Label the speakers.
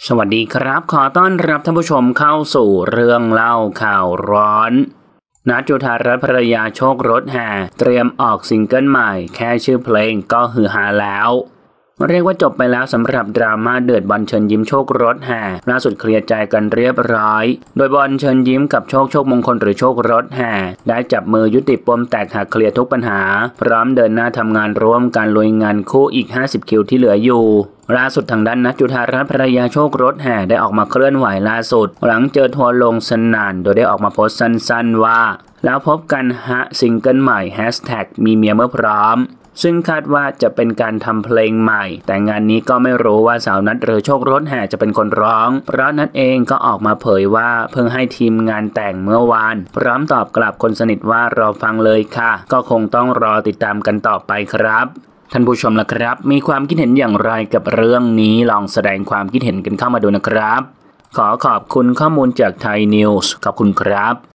Speaker 1: สวัสดีครับขอต้อนรับท่านผู้ชมเข้าสู่เรื่องเล่าข่าวร้อนนัท จุฑารัตน์ภรรยาโชครถแห่เตรียมออกซิงเกิลใหม่แค่ชื่อเพลงก็ฮือฮาแล้วเรียกว่าจบไปแล้วสำหรับดราม่าเดือดบอลเชิญยิ้มโชครถแห่ล่าสุดเคลียร์ใจกันเรียบร้อยโดยบอลเชิญยิ้มกับโชคมงคลหรือโชครถแห่ได้จับมือยุติปมแตกหักเคลียร์ทุกปัญหาพร้อมเดินหน้าทำงานร่วมกันลุยงานคู่อีก50คิวที่เหลืออยู่ล่าสุดทางด้านนัท จุฑารัตน์ภรรยาโชครถแห่ได้ออกมาเคลื่อนไหวล่าสุดหลังเจอทัวร์ลงสนั่นโดยได้ออกมาโพสต์สั้นๆว่าแล้วพบกันฮะซิงเกิลใหม่#มีเมียเมื่อพร้อมซึ่งคาดว่าจะเป็นการทำเพลงใหม่แต่งานนี้ก็ไม่รู้ว่าสาวนัทหรือโชครถแห่จะเป็นคนร้องเพราะนัทเองก็ออกมาเผยว่าเพิ่งให้ทีมงานแต่งเมื่อวานพร้อมตอบกลับคนสนิทว่ารอฟังเลยค่ะก็คงต้องรอติดตามกันต่อไปครับท่านผู้ชมล่ะครับมีความคิดเห็นอย่างไรกับเรื่องนี้ลองแสดงความคิดเห็นกันเข้ามาดูนะครับขอขอบคุณข้อมูลจากไทยนิวส์ขอบคุณครับ